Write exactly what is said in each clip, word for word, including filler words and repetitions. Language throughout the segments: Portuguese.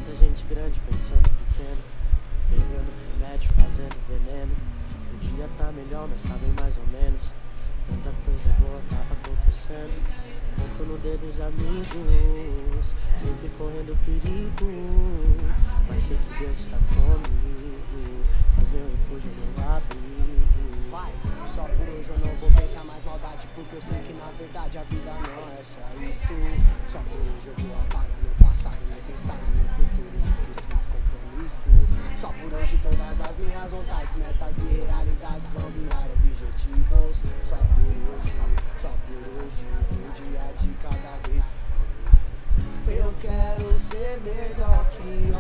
Tanta gente grande pensando pequeno, pegando remédio, fazendo veneno. Podia tá melhor, mas tá bem mais ou menos. Tanta coisa boa tava acontecendo. Conto no dedo os amigos, sempre correndo perigo. Mas sei que Deus está comigo, faz meu refúgio, meu abrigo. Vai, só por hoje eu não vou pensar mais maldade, porque eu sei que na verdade a vida não é só isso. Só por hoje eu vou apagar meu passado, nem pensar no meu futuro e esquecer esse compromisso. Só por hoje todas as minhas vontades, metas e realidades vão virar objetivos. Só por hoje, só por hoje, um dia de cada vez. Eu quero ser melhor que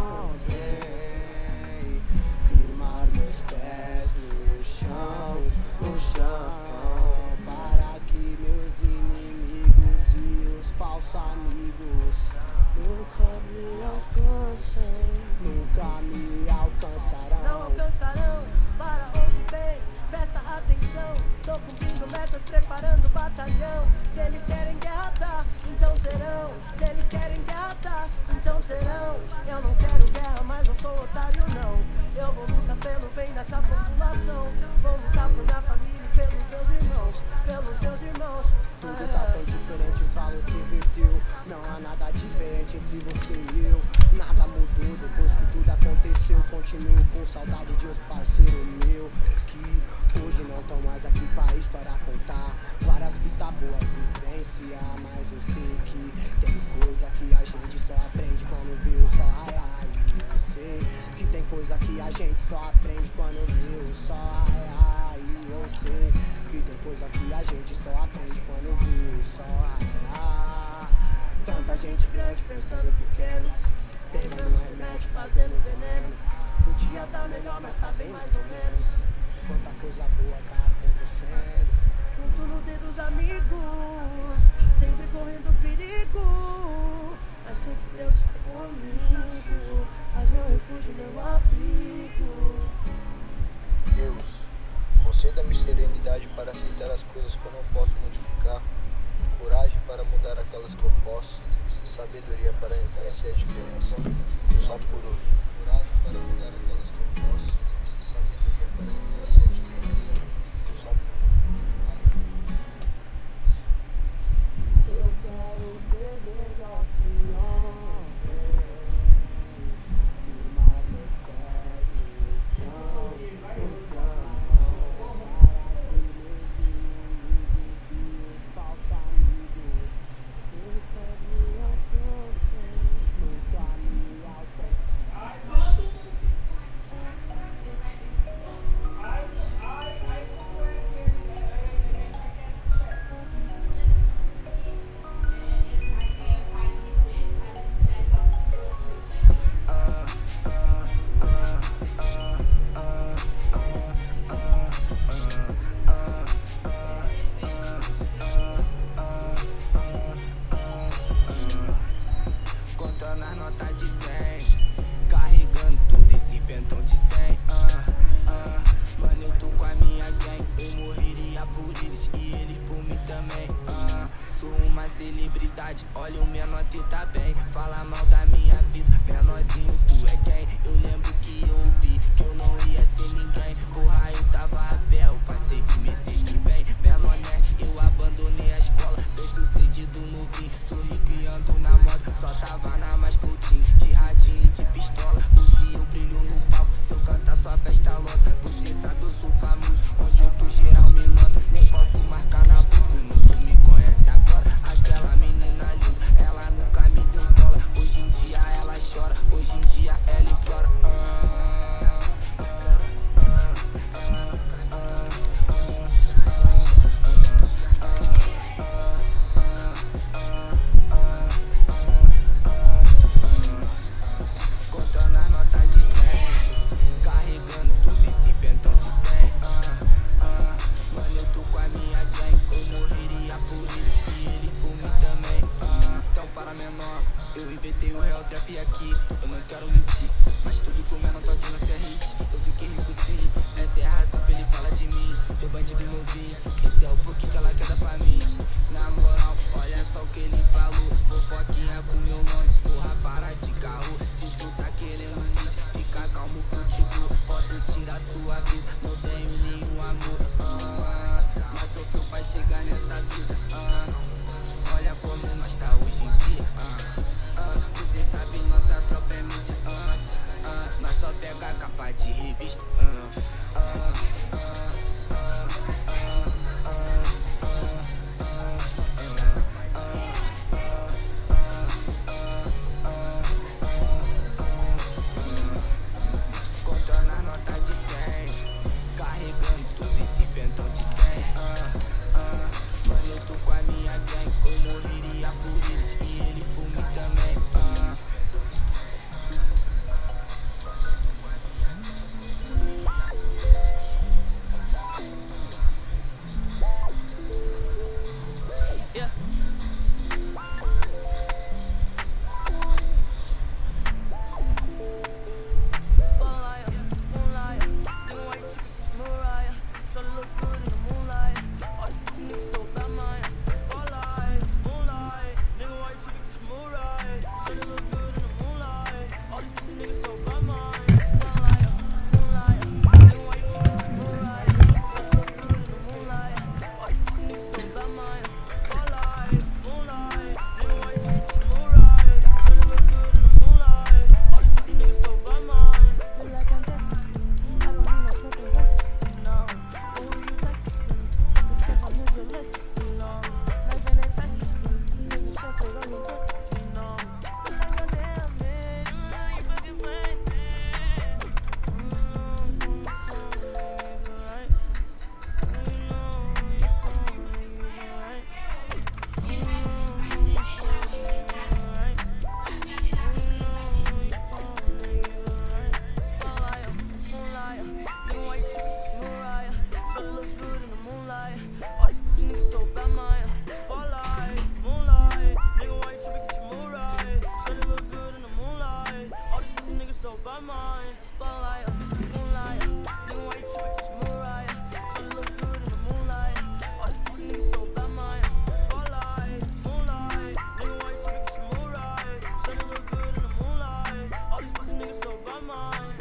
ontem, firmar meus pés no chão, no chão, para que meus inimigos e os falsos amigos nunca me alcancem, nunca me alcançarão. Não alcançarão, para ouvir bem, presta atenção. Tô cumprindo metas, preparando o batalhão. Se eles querem guerra, tá, então terão. Se eles querem guerra, tá, então terão. Eu não quero guerra, mas não sou otário não. Eu vou lutar pelo bem dessa população. Vou lutar por minha família e pelos meus irmãos, pelos meus irmãos. Tudo tá tão diferente, os valores se invertiu. Não há nada diferente entre você e eu. Nada mudou depois que tudo aconteceu. Continuo com saudade de uns parceiros meus que hoje não tão mais aqui pra história contar. Várias fitas boas, vivência, mas eu sei que tem coisa que a gente só aprende quando viu só ai ai. Eu sei que tem coisa que a gente só aprende quando viu só ai ai. Eu sei que tem coisa que a gente só aprende quando viu só ai ai. Tanta gente grande pensando pequeno, pegando remédio, fazendo veneno. Podia tá melhor, mas tá bem mais ou menos. Quanta coisa boa tá acontecendo. Conto no dedo os amigos, sempre correndo perigo. Mas sei que Deus está comigo, faz meu refúgio, meu abrigo. Deus, conceda-me serenidade para aceitar as coisas que eu não posso modificar, coragem para mudar aquelas que eu posso, e sabedoria para reconhecer a diferença. Só por hoje. Coragem para mudar aquelas que eu posso, e sabedoria para reconhecer a diferença. Só por hoje. Eu quero ser melhor que ontem, firmar meus pés no chão, no chão, para que meus inimigos e os falsos amigos nunca me alcancem, nunca me alcancem. Contando as notas de cem, carregando tudo esse pentão de cem. ah, ah, Mano, eu tô com a minha gang, eu morreria por eles e eles por mim também. ah, Sou uma celebridade, olha o menor tá bem. Fala mal da minha vida, menorzinho, tu é quem? Eu lembro que eu ouvi que eu não ia ser ninguém. Porra, eu tava a pé, eu passei de Mercedes bem. Menor nerd, eu abandonei a escola, bem sucedido no fim. Sou rico e ando na moda, só tava na mais putinho, de radinho e de pistola. Hoje eu brilho no palco, se eu cantar sua festa lota. Você sabe eu sou famoso, onde eu tô geral me nota. Nem posso marcar na boca, não me conhece agora. Aquela menina linda, ela nunca me deu bola. Hoje em dia ela chora, hoje em dia ela implora. ah, ah, ah, ah, ah, ah, Contando as notas de cem, carregando tudo esse pentão de cem. ah, ah, Mano, eu tô com a minha gang, eu morreria por eles e eles por mim também. ah, Então para menor, eu inventei o real trap aqui. Eu não quero mentir, mas tudo que o menor tá dizendo é hit. Eu fiquei rico sim, essa é a razão pra ele falar de mim. Sou bandido novinho, esse é o pouquinho que ela quer dar pra mim. Na moral, olha só o que ele falou, fofoquinha com meu nome. Porra, para de caô, se mind. Spotlight, moonlight, nigga, why you tripping? 'Cause you Mariah. Tryna look good in the moonlight. All these pussy niggas so bad, mind. Spotlight, moonlight, nigga, why you tripping? 'Cause you Mariah. Tryna look good in the moonlight. All these pussy niggas so bad, mind.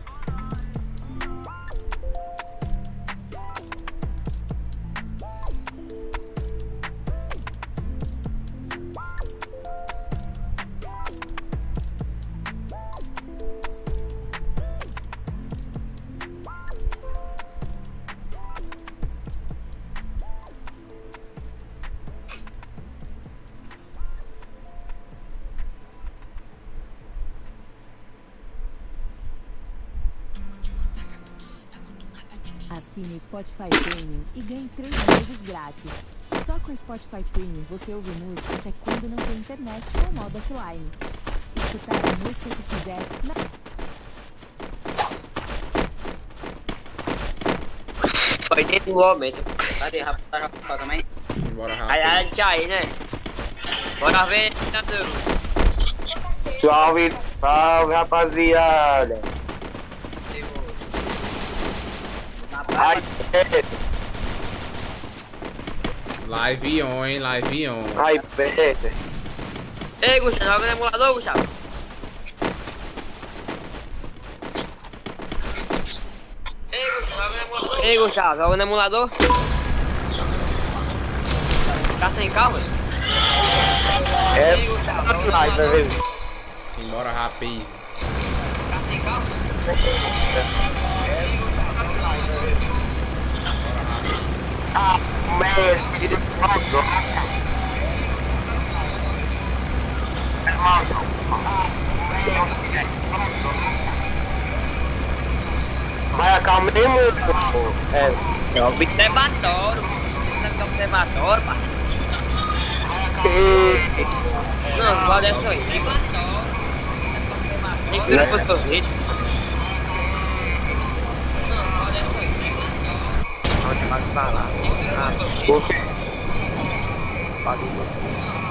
Assine o Spotify Premium e ganhe três meses grátis. Só com o Spotify Premium você ouve música até quando não tem internet ou modo offline. Escutar a música que quiser na... Foi dentro do aumento. Cadê, rapaz? Tá rapaz também? Bora rápido. Aí, aí, tchau aí, né? Bora ver, Salve, salve, rapaziada. Ai, Live on, hein? Live on. ai, Peter. Ei, Gustavo, joga no emulador, Gustavo. Ei, Gustavo, joga no emulador. Tá sem carro? É, Ei, Gustavo, joga no live, emulador. velho. Simbora rápido. Tá sem carro? Ah, merda, ele mandou. Vai acalmar muito. É. É o observatório. Não é observatório, parceiro. Não, não pode essa aí. Tem que ver pro seu vídeo. Não, pode essa aí. Pode mais falar. Ah, Por quê? pode.